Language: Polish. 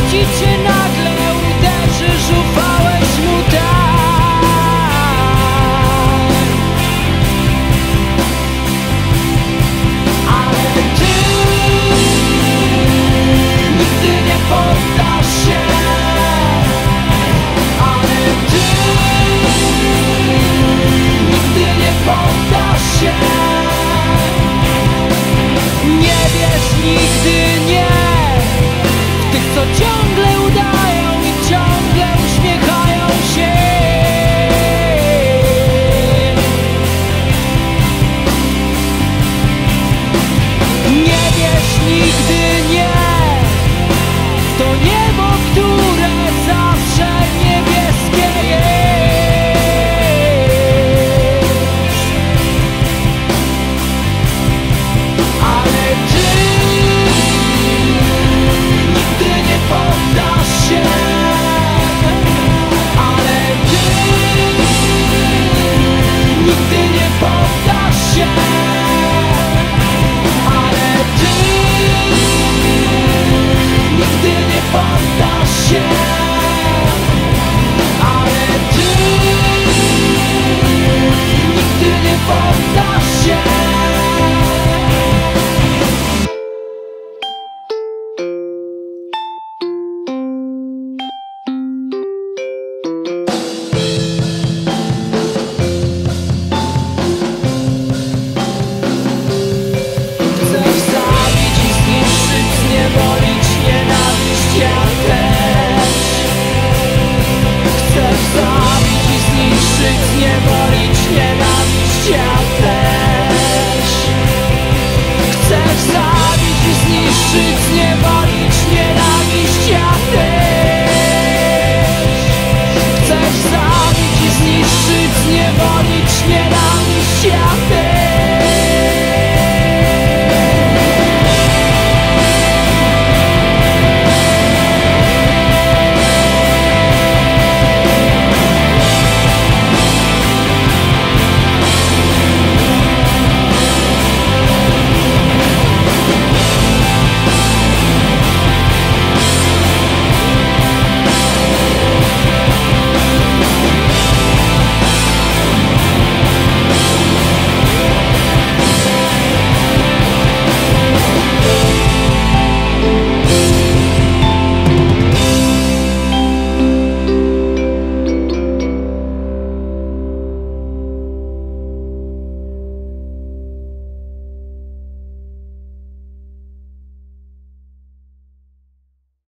ci cię nagle uderzy, żufałeś mu tak. Ale ty nigdy nie poddasz się. Ale ty nigdy nie poddasz się. Nie wiesz nigdy nie w tych, co ciągle udają i ciągle uśmiechają się. Nie wiesz nigdy nie w to niebo, które zawsze niebieskie jest. Ale ty nigdy nie poddasz się. Ale ty nigdy nie poddasz się. Ale ty nigdy nie poddasz się. Ale ty nigdy nie poddasz się. Chcesz zabić i zniszczyć, zniewolić, nienawiść, ja też. Chcesz zabić i zniszczyć, zniewolić, nienawiść, ja też. Chcesz zabić i zniszczyć, zniewolić, nienawiść, ja też. Chcesz zabić i zniszczyć, zniewolić